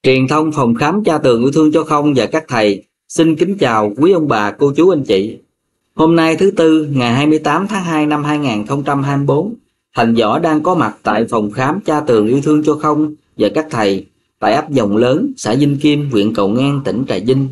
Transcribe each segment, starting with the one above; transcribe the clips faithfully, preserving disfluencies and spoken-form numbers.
Truyền thông phòng khám Cha Tường Yêu Thương Cho Không và các thầy xin kính chào quý ông bà, cô chú, anh chị. Hôm nay thứ Tư ngày hai mươi tám tháng hai năm hai nghìn không trăm hai mươi tư, Thành Võ đang có mặt tại phòng khám Cha Tường Yêu Thương Cho Không và các thầy tại ấp Dòng Lớn, xã Vinh Kim, huyện Cầu Ngang, tỉnh Trà Vinh.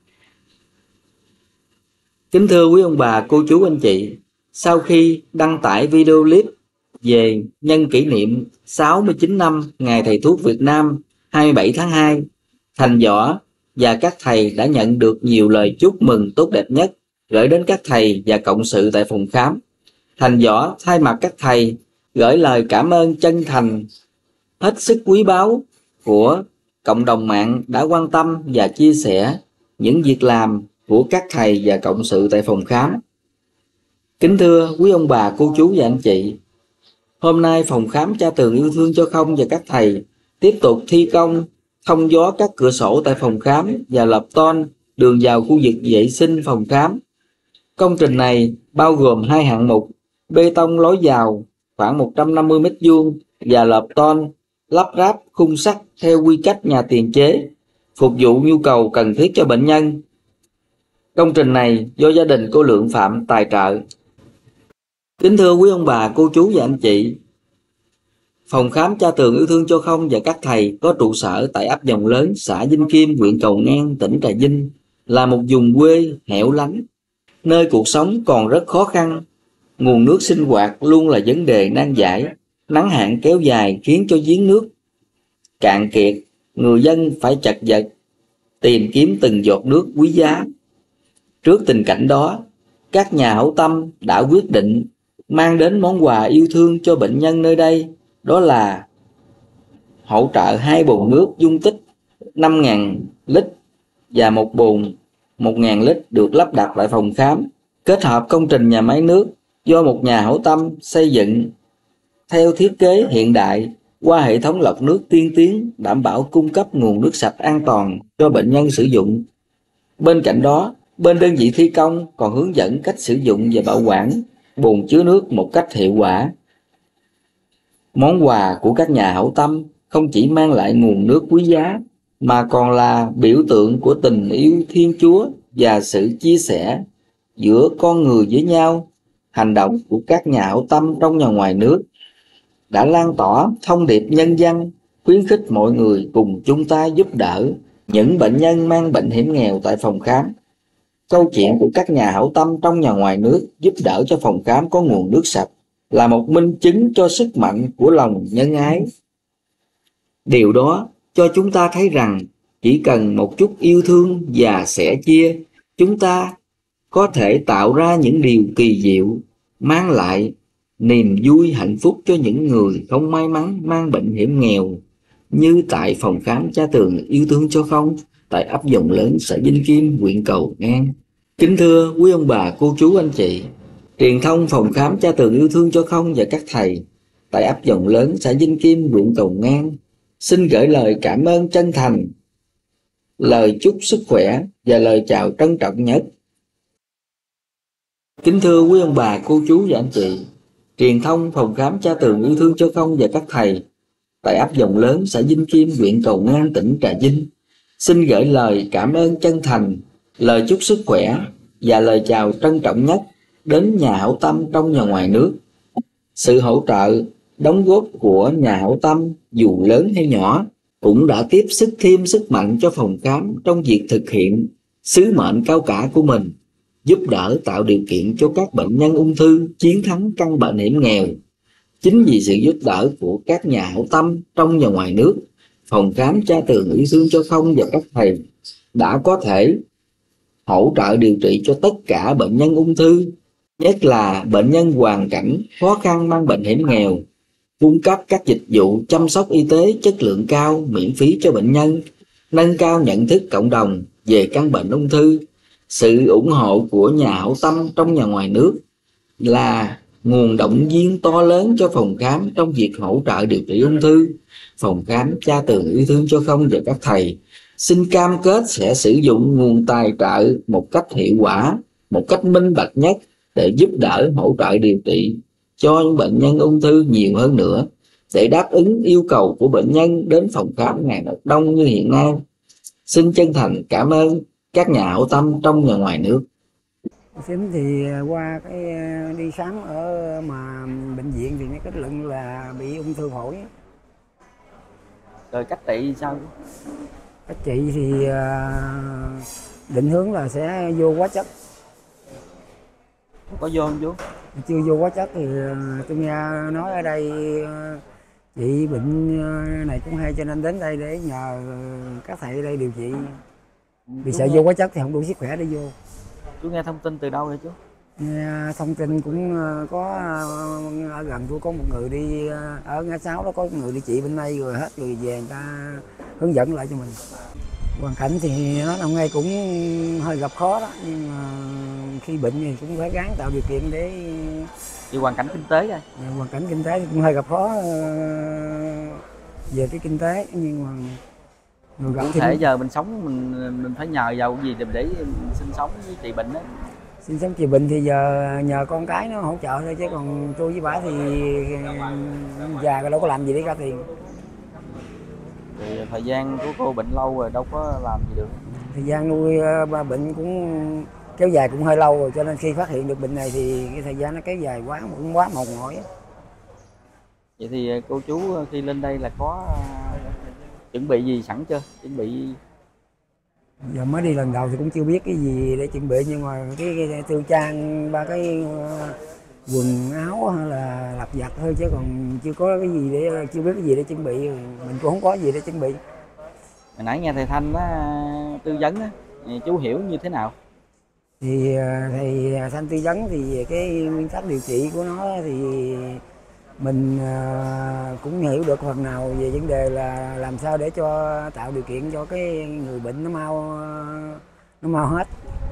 Kính thưa quý ông bà, cô chú, anh chị, sau khi đăng tải video clip về nhân kỷ niệm sáu mươi chín năm Ngày Thầy Thuốc Việt Nam hai mươi bảy tháng hai, Thành Võ và các thầy đã nhận được nhiều lời chúc mừng tốt đẹp nhất gửi đến các thầy và cộng sự tại phòng khám. Thành Võ thay mặt các thầy gửi lời cảm ơn chân thành hết sức quý báu của cộng đồng mạng đã quan tâm và chia sẻ những việc làm của các thầy và cộng sự tại phòng khám. Kính thưa quý ông bà, cô chú và anh chị, hôm nay phòng khám Cha Tường Yêu Thương Cho Không và các thầy tiếp tục thi công thông gió các cửa sổ tại phòng khám và lập tôn đường vào khu vực vệ sinh phòng khám. Công trình này bao gồm hai hạng mục: bê tông lối vào khoảng một trăm năm mươi mét vuông và lợp tôn lắp ráp khung sắt theo quy cách nhà tiền chế, phục vụ nhu cầu cần thiết cho bệnh nhân. Công trình này do gia đình cô Lượng Phạm tài trợ. Kính thưa quý ông bà, cô chú và anh chị, phòng khám Cha Tường Yêu Thương Cho Không và các thầy có trụ sở tại ấp Dòng Lớn, xã Vinh Kim, huyện Cầu Ngang, tỉnh Trà Vinh, là một vùng quê hẻo lánh, nơi cuộc sống còn rất khó khăn. Nguồn nước sinh hoạt luôn là vấn đề nan giải. Nắng hạn kéo dài khiến cho giếng nước cạn kiệt, người dân phải chật vật tìm kiếm từng giọt nước quý giá. Trước tình cảnh đó, các nhà hảo tâm đã quyết định mang đến món quà yêu thương cho bệnh nhân nơi đây, đó là hỗ trợ hai bồn nước dung tích năm nghìn lít và một bồn một nghìn lít được lắp đặt tại phòng khám, kết hợp công trình nhà máy nước do một nhà hảo tâm xây dựng theo thiết kế hiện đại qua hệ thống lọc nước tiên tiến, đảm bảo cung cấp nguồn nước sạch an toàn cho bệnh nhân sử dụng. Bên cạnh đó, bên đơn vị thi công còn hướng dẫn cách sử dụng và bảo quản bồn chứa nước một cách hiệu quả. Món quà của các nhà hảo tâm không chỉ mang lại nguồn nước quý giá mà còn là biểu tượng của tình yêu Thiên Chúa và sự chia sẻ giữa con người với nhau. Hành động của các nhà hảo tâm trong và ngoài nước đã lan tỏa thông điệp nhân văn, khuyến khích mọi người cùng chung tay giúp đỡ những bệnh nhân mang bệnh hiểm nghèo tại phòng khám. Câu chuyện của các nhà hảo tâm trong và ngoài nước giúp đỡ cho phòng khám có nguồn nước sạch là một minh chứng cho sức mạnh của lòng nhân ái. Điều đó cho chúng ta thấy rằng chỉ cần một chút yêu thương và sẻ chia, chúng ta có thể tạo ra những điều kỳ diệu, mang lại niềm vui hạnh phúc cho những người không may mắn mang bệnh hiểm nghèo, như tại phòng khám Cha Tường Yêu Thương Cho Không tại ấp Dòng Lớn, xã Vinh Kim, huyện Cầu Ngang. Kính thưa quý ông bà, cô chú, anh chị, truyền thông phòng khám Cha Tường Yêu Thương Cho Không và các thầy tại ấp Dòng Lớn, xã Vinh Kim, huyện Cầu Ngang xin gửi lời cảm ơn chân thành, lời chúc sức khỏe và lời chào trân trọng nhất. Kính thưa quý ông bà, cô chú và anh chị, truyền thông phòng khám Cha Tường Yêu Thương Cho Không và các thầy tại ấp Dòng Lớn, xã Vinh Kim, huyện Cầu Ngang, tỉnh Trà Vinh xin gửi lời cảm ơn chân thành, lời chúc sức khỏe và lời chào trân trọng nhất đến nhà hảo tâm trong và ngoài nước. Sự hỗ trợ, đóng góp của nhà hảo tâm dù lớn hay nhỏ cũng đã tiếp sức thêm sức mạnh cho phòng khám trong việc thực hiện sứ mệnh cao cả của mình, giúp đỡ tạo điều kiện cho các bệnh nhân ung thư chiến thắng căn bệnh hiểm nghèo. Chính vì sự giúp đỡ của các nhà hảo tâm trong và ngoài nước, phòng khám Cha Tường Yêu Thương Cho Không và các thầy đã có thể hỗ trợ điều trị cho tất cả bệnh nhân ung thư, nhất là bệnh nhân hoàn cảnh khó khăn mang bệnh hiểm nghèo, cung cấp các dịch vụ chăm sóc y tế chất lượng cao miễn phí cho bệnh nhân, nâng cao nhận thức cộng đồng về căn bệnh ung thư. Sự ủng hộ của nhà hảo tâm trong và ngoài nước là nguồn động viên to lớn cho phòng khám trong việc hỗ trợ điều trị ung thư. Phòng khám Cha Tường Yêu Thương Cho Không và các thầy xin cam kết sẽ sử dụng nguồn tài trợ một cách hiệu quả, một cách minh bạch nhất để giúp đỡ hỗ trợ điều trị cho những bệnh nhân ung thư nhiều hơn nữa. để đáp ứng yêu cầu của bệnh nhân đến phòng khám ngày một đông như hiện nay. Xin chân thành cảm ơn các nhà hảo tâm trong và ngoài nước. Chính thì qua cái đi khám ở mà bệnh viện thì nó kết luận là bị ung thư phổi. Rồi cách trị sao? Cách trị thì định hướng là sẽ vô hóa chất. Có vô không chú? Chưa vô hóa chất thì tôi nghe nói ở đây chị bệnh này cũng hay cho nên đến đây để nhờ các thầy ở đây điều trị. Vì sợ vô hóa chất thì không đủ sức khỏe để vô. Chú nghe thông tin từ đâu vậy chú? Nghe thông tin cũng có ở gần tôi có một người đi ở ngã sáu đó, có một người đi trị bên đây rồi hết rồi về người ta hướng dẫn lại cho mình. Hoàn cảnh thì nó năm nay cũng hơi gặp khó đó, nhưng mà khi bệnh thì cũng phải gắng tạo điều kiện để. Vì hoàn cảnh kinh tế rồi. Hoàn cảnh kinh tế thì cũng hơi gặp khó về cái kinh tế, nhưng mà cụ thể mình... giờ mình sống mình mình phải nhờ vào gì để, để sinh sống với trị bệnh đó. Sinh sống trị bệnh thì giờ nhờ con cái nó hỗ trợ thôi, chứ còn tôi với bà thì già đâu có làm gì để ra tiền. Thì thời gian của cô bệnh lâu rồi đâu có làm gì được. Thời gian nuôi ba bệnh cũng kéo dài cũng hơi lâu rồi, cho nên khi phát hiện được bệnh này thì cái thời gian nó kéo dài quá cũng quá mòn mỏi. Vậy thì cô chú khi lên đây là có chuẩn bị gì sẵn chưa? Chuẩn bị giờ mới đi lần đầu thì cũng chưa biết cái gì để chuẩn bị, nhưng mà cái, cái tư trang ba cái quần áo hay là lặt vặt thôi, chứ còn chưa có cái gì để chưa biết cái gì để chuẩn bị, mình cũng không có gì để chuẩn bị. Hồi nãy nghe thầy Thanh đó, tư vấn đó, chú hiểu như thế nào? Thì thầy Thanh tư vấn thì cái nguyên tắc điều trị của nó thì mình cũng hiểu được phần nào về vấn đề là làm sao để cho tạo điều kiện cho cái người bệnh nó mau nó mau hết.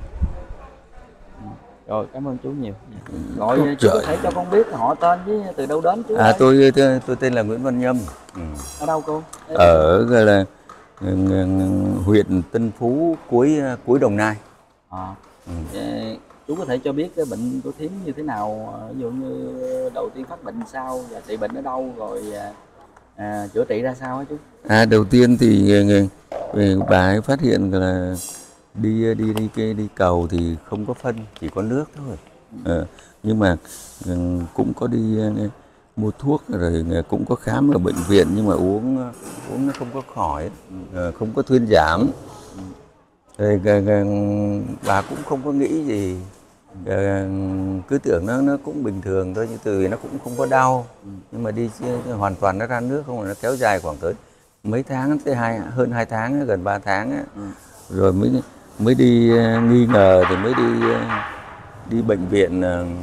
Rồi, cảm ơn chú nhiều. Gọi chú có thể cho con biết họ tên với từ đâu đến chú? À, tôi, tôi tôi tên là Nguyễn Văn Nhâm. Ừ. Ở đâu cô? Ở gọi là huyện Tân Phú, cuối cuối Đồng Nai. À. Ừ. Chú có thể cho biết cái bệnh của thím như thế nào, ví dụ như đầu tiên phát bệnh sao và trị bệnh ở đâu, rồi à, chữa trị ra sao hả chú? À, đầu tiên thì bà ấy phát hiện là đi đi đi đi, đi cầu thì không có phân, chỉ có nước thôi. À, nhưng mà cũng có đi mua thuốc rồi cũng có khám ở bệnh viện, nhưng mà uống uống nó không có khỏi, không có thuyên giảm. Rồi bà cũng không có nghĩ gì, cứ tưởng nó nó cũng bình thường thôi, nhưng từ nó cũng không có đau, nhưng mà đi hoàn toàn nó ra nước không, nó kéo dài khoảng tới mấy tháng, tới hai hơn hai tháng, gần ba tháng ấy. Rồi mới mới đi nghi ngờ thì mới đi đi bệnh viện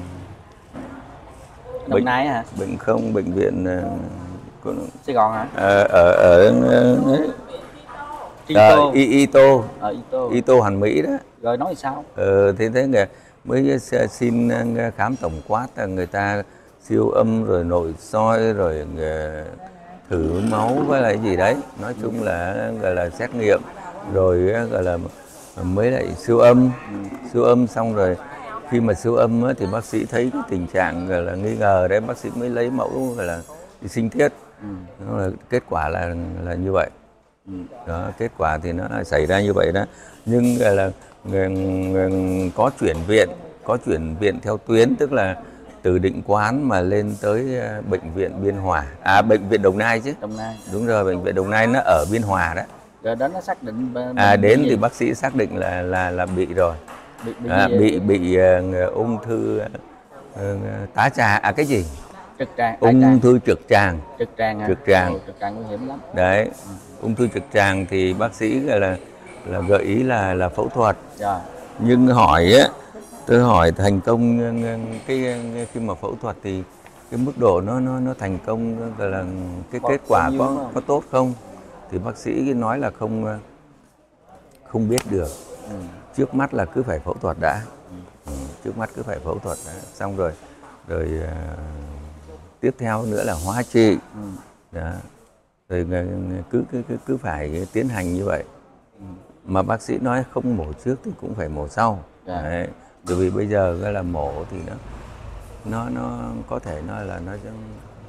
Đồng bệnh, Nai hả? Bệnh không, bệnh viện Sài Gòn hả? Ở ở, ở đấy. À, y, y tô, à, y tô, y tô Hoàn Mỹ đó. Rồi nói sao? Ờ, thế thế người mới xin khám tổng quát, người ta siêu âm rồi nội soi rồi thử máu với lại gì đấy, nói chung là gọi là xét nghiệm rồi gọi là mới lại siêu âm, siêu âm xong rồi khi mà siêu âm á, thì bác sĩ thấy cái tình trạng gọi là nghi ngờ đấy, bác sĩ mới lấy mẫu gọi là đi sinh thiết. Ừ. Đó là kết quả là là như vậy. Ừ. Đó, kết quả thì nó xảy ra như vậy đó, nhưng gọi là người, người, có chuyển viện, có chuyển viện theo tuyến, tức là từ Định Quán mà lên tới bệnh viện Biên Hòa, à bệnh viện Đồng Nai chứ. Đồng Nai. Đúng rồi, bệnh viện Đồng Nai nó ở Biên Hòa đó. Rồi đến nó xác định à đến thì bác sĩ xác định là là là bị rồi, bị bị à, bị, bị uh, ung thư uh, tá tràng, à cái gì trực tràng, ung tràng. thư trực tràng, trực tràng hả? trực tràng. Ồ, trực tràng nguy hiểm lắm đấy. Ừ. Ung thư trực tràng thì bác sĩ gọi là là gợi ý là là phẫu thuật. Rồi. Nhưng hỏi á, tôi hỏi thành công cái khi mà phẫu thuật thì cái mức độ nó nó nó thành công gọi là cái kết quả có có tốt không, thì bác sĩ nói là không không biết được. Ừ. Trước mắt là cứ phải phẫu thuật đã. Ừ. Ừ, trước mắt cứ phải phẫu thuật đã. Xong rồi rồi uh, tiếp theo nữa là hóa trị. Ừ. Đó. Rồi cứ cứ cứ cứ phải tiến hành như vậy. Ừ. Mà bác sĩ nói không mổ trước thì cũng phải mổ sau. Yeah. Đấy. Bởi vì bây giờ cái là mổ thì nó nó nó có thể nói là nó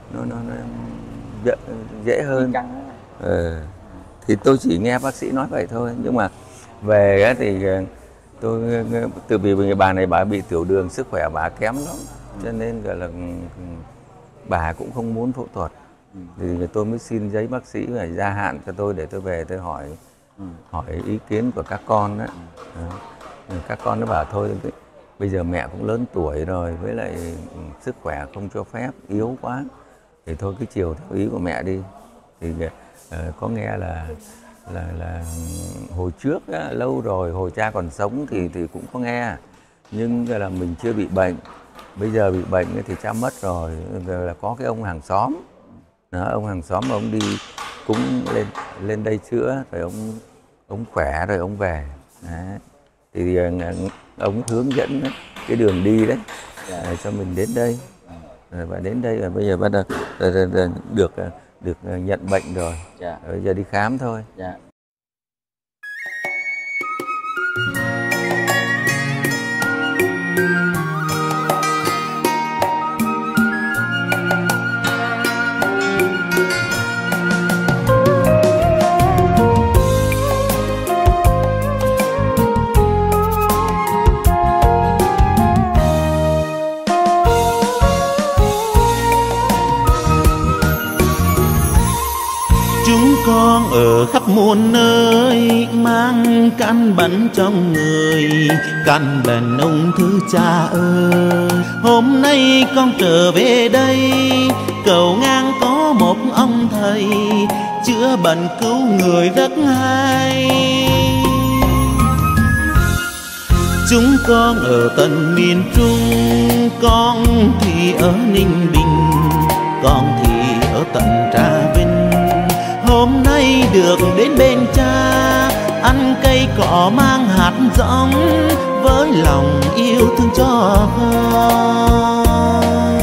nó nó, nó dễ, dễ hơn. Ừ. Thì tôi chỉ nghe bác sĩ nói vậy thôi, nhưng mà về ấy thì tôi từ vì người bà này bà bị tiểu đường, sức khỏe bà kém lắm, cho nên gọi là bà cũng không muốn phẫu thuật. Thì tôi mới xin giấy bác sĩ phải gia hạn cho tôi để tôi về tôi hỏi hỏi ý kiến của các con đấy. Các con nó bảo thôi bây giờ mẹ cũng lớn tuổi rồi, với lại sức khỏe không cho phép, yếu quá, thì thôi cứ chiều theo ý của mẹ đi. Thì uh, có nghe là là là hồi trước á, lâu rồi hồi cha còn sống thì thì cũng có nghe, nhưng là mình chưa bị bệnh. Bây giờ bị bệnh thì cha mất rồi, giờ là có cái ông hàng xóm đó, ông hàng xóm ông đi cũng lên lên đây chữa rồi ông ông khỏe rồi ông về đấy. Thì ông hướng dẫn cái đường đi đấy cho mình đến đây, và đến đây là bây giờ bắt đầu được được nhận bệnh rồi, dạ. Bây giờ đi khám thôi. Dạ. Con ở khắp muôn nơi mang căn bệnh trong người, căn bệnh ung thư cha ơi. Hôm nay con trở về đây cầu ngang có một ông thầy chữa bệnh cứu người rất hay. Chúng con ở tận miền Trung, con thì ở Ninh Bình, con thì ở tận Trà Vinh. Hôm nay được đến bên cha, ăn cây cỏ mang hạt giống, với lòng yêu thương cho con.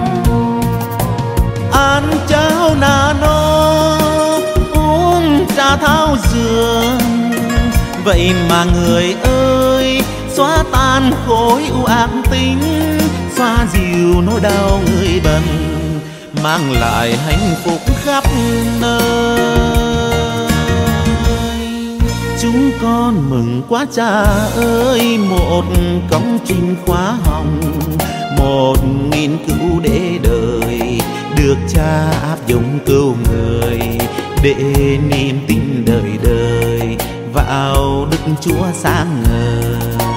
Ăn cháo nà nó, uống trà thảo dược, vậy mà người ơi xóa tan khối u ác tính, xoa dịu nỗi đau người bệnh, mang lại hạnh phúc khắp nơi. Chúng con mừng quá cha ơi, một công trình khoa học, một nghiên cứu để đời, được cha áp dụng cứu người, để niềm tin đời đời vào Đức Chúa sáng ngời.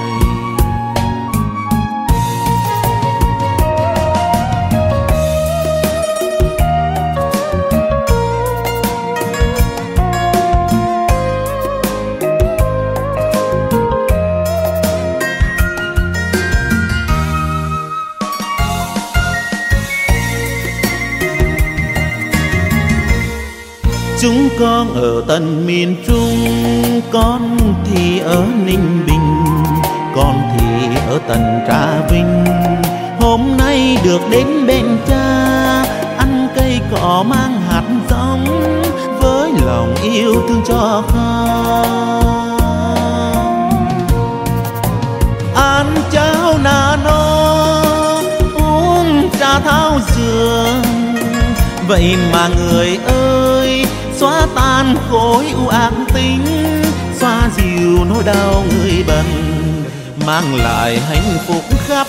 Chúng con ở tận miền Trung, con thì ở Ninh Bình, con thì ở tận Trà Vinh. Hôm nay được đến bên cha, ăn cây cỏ mang hạt giống, với lòng yêu thương cho con. Ăn cháo nà nó, uống trà thảo dược, vậy mà người ơi xóa tan khối u ác tính, xoa dịu nỗi đau người bệnh, mang lại hạnh phúc khắp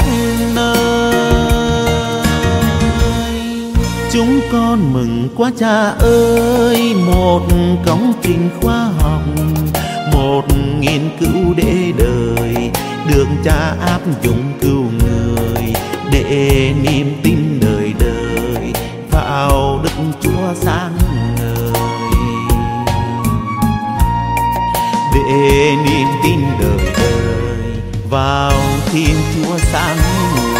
nơi. Chúng con mừng quá cha ơi, một công trình khoa học, một nghiên cứu để đời, được cha áp dụng cứu người, để niềm tin đời đời vào Đức Chúa sáng ngời, để niềm tin đời đời vào Thiên Chúa sáng ngời.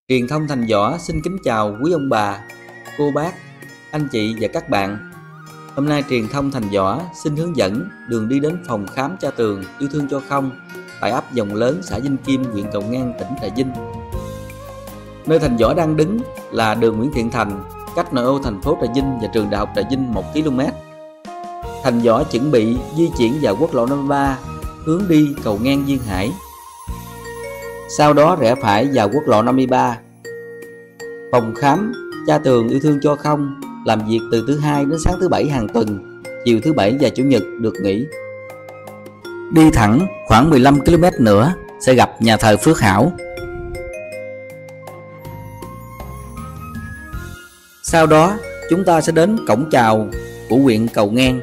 Truyền thông Thành Võ xin kính chào quý ông bà, cô bác, anh chị và các bạn. Hôm nay Truyền thông Thành Võ xin hướng dẫn đường đi đến phòng khám Cha Tường Yêu Thương Cho Không tại ấp Dòng Lớn, xã Vinh Kim, huyện Cầu Ngang, tỉnh Trà Vinh. Nơi Thành Võ đang đứng là đường Nguyễn Thiện Thành, cách nội ô thành phố Trà Vinh và trường Đại học Trà Vinh một ki lô mét. Thành Võ chuẩn bị di chuyển vào quốc lộ năm mươi ba hướng đi Cầu Ngang Duyên Hải. Sau đó rẽ phải vào quốc lộ năm mươi ba. Phòng khám Cha Tường Yêu Thương Cho Không làm việc từ thứ hai đến sáng thứ bảy hàng tuần, chiều thứ bảy và chủ nhật được nghỉ. Đi thẳng khoảng mười lăm ki lô mét nữa sẽ gặp nhà thờ Phước Hảo. Sau đó chúng ta sẽ đến cổng chào của huyện Cầu Ngang.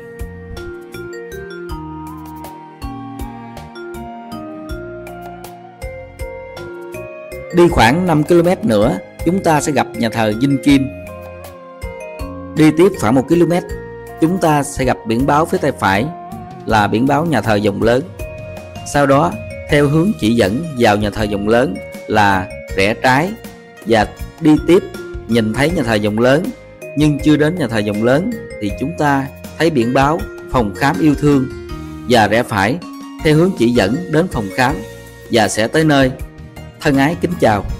Đi khoảng năm ki lô mét nữa chúng ta sẽ gặp nhà thờ Vinh Kim. Đi tiếp khoảng một ki lô mét chúng ta sẽ gặp biển báo phía tay phải là biển báo nhà thờ Dòng Lớn. Sau đó theo hướng chỉ dẫn vào nhà thờ Dòng Lớn là rẽ trái, và đi tiếp nhìn thấy nhà thờ Dòng Lớn nhưng chưa đến nhà thờ Dòng Lớn thì chúng ta thấy biển báo phòng khám yêu thương và rẽ phải theo hướng chỉ dẫn đến phòng khám và sẽ tới nơi. Thân ái kính chào.